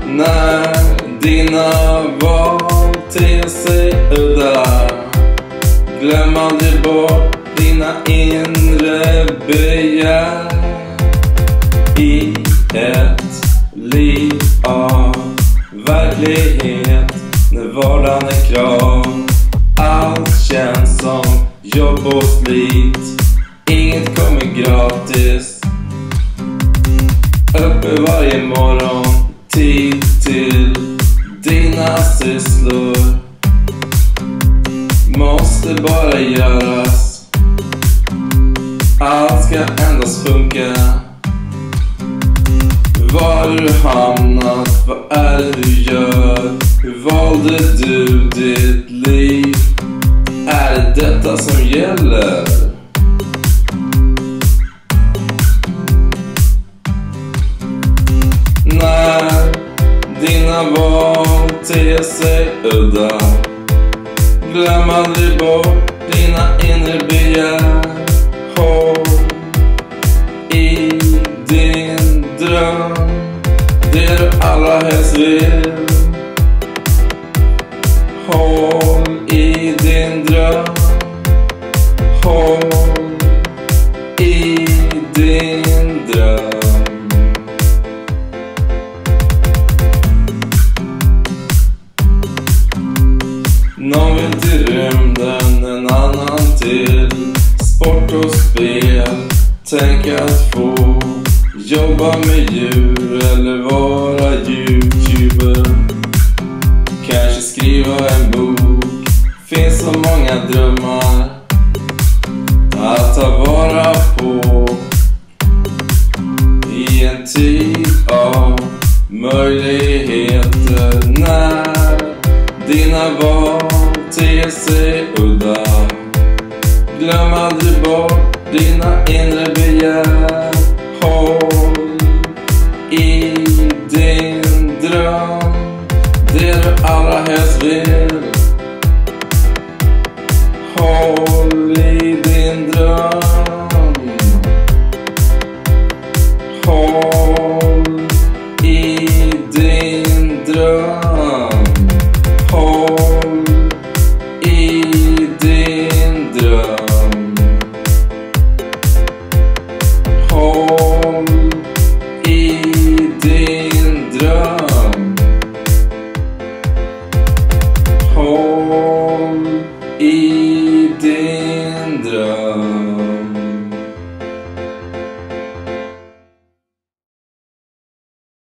När dina val ter sig udda, glöm aldrig bort dina inre begär. I ett liv av verklighet, när vardagen är krav, allt känns som jobb och slit, inget kommer gratis. Uppe varje morgon, tid till dina sysslor, måste bara göras, allt ska endast funka. Var har du hamnat? Vad är det du gör? Hur valde du ditt liv? Är det detta som gäller? När dina val ter sig udda, glöm aldrig bort dina inre begär. Håll i din dröm, det du allra helst vill. Håll i din dröm, håll i din dröm. Någon vill till rymden, en annan till sport och spel. Tänk att få jobba med djur eller vara youtuber, kanske skriva en bok. Finns så många drömmar att ta vara på i en tid av möjligheter. När dina val ter sig udda, glöm aldrig bort dina inre begär.